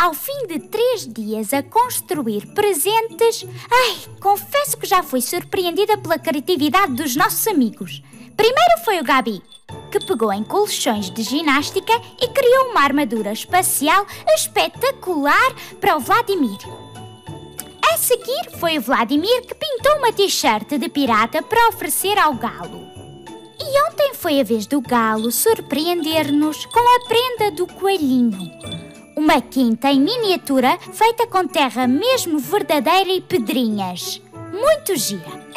Ao fim de 3 dias a construir presentes, confesso que já fui surpreendida pela criatividade dos nossos amigos. Primeiro foi o Gabi, que pegou em colchões de ginástica e criou uma armadura espacial espetacular para o Vladimir. A seguir foi o Vladimir, que pintou uma t-shirt de pirata para oferecer ao Galo. E ontem foi a vez do Galo surpreender-nos com a prenda do Coelhinho. Uma quinta em miniatura feita com terra mesmo verdadeira e pedrinhas. Muito gira.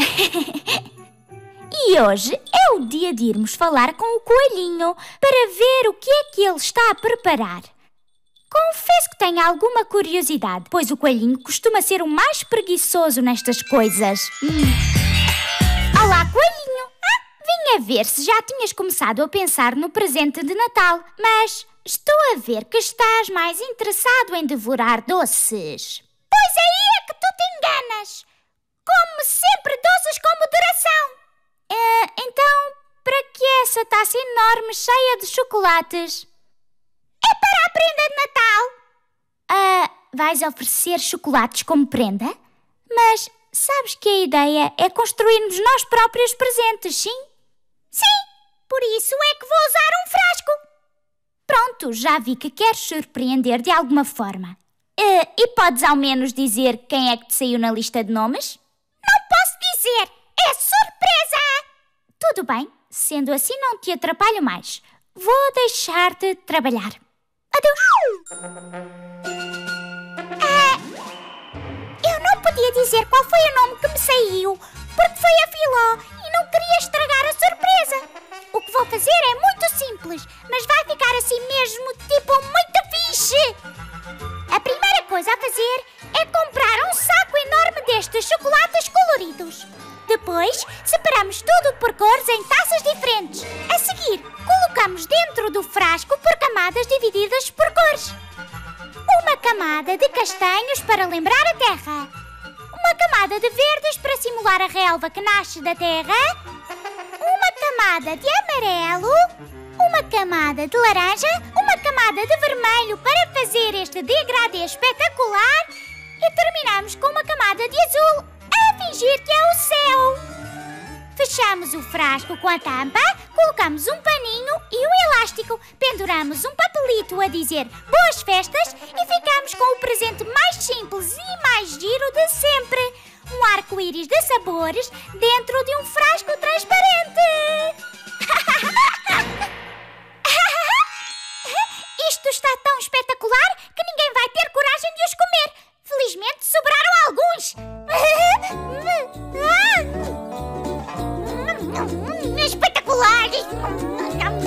E hoje é o dia de irmos falar com o Coelhinho para ver o que é que ele está a preparar. Confesso que tenho alguma curiosidade, pois o Coelhinho costuma ser o mais preguiçoso nestas coisas. Olá, Coelhinho! Vim a ver se já tinhas começado a pensar no presente de Natal, mas estou a ver que estás mais interessado em devorar doces. Pois aí é que tu te enganas! Come sempre doces com moderação! Então, para que essa taça enorme cheia de chocolates? É para a prenda de Natal! Vais oferecer chocolates como prenda? Mas sabes que a ideia é construirmos nós próprios presentes, sim? Sim, por isso é que vou usar um frasco. Pronto, já vi que queres surpreender de alguma forma. E podes ao menos dizer quem é que te saiu na lista de nomes? Não posso dizer, é surpresa! Tudo bem, sendo assim não te atrapalho mais. Vou deixar-te trabalhar. Adeus! Eu não podia dizer qual foi o nome que me saiu, porque foi a Filó e não queria estragar a surpresa. O que vou fazer é muito simples, mas vai ficar assim mesmo, tipo muito fixe. A primeira coisa a fazer é comprar um saco enorme destes chocolates coloridos. Depois, separamos tudo por cores em taças diferentes. A seguir, colocamos dentro do frasco por camadas divididas por cores. Uma camada de castanhos para lembrar a terra. Uma camada de verdes para simular a relva que nasce da terra. Uma camada de amarelo. Uma camada de laranja. Uma camada de vermelho para fazer este degradê espetacular. E terminamos com uma camada de azul, a fingir que é o céu. Fechamos o frasco com a tampa, colocamos um paninho e um elástico, penduramos um papelito a dizer boas festas e ficamos com o presente mais simples e mais giro de sempre. Um arco-íris de sabores dentro de um frasco transparente. Isto está tão espetacular que ninguém vai ter coragem de os comer. Felizmente sobraram alguns. Espetaculares!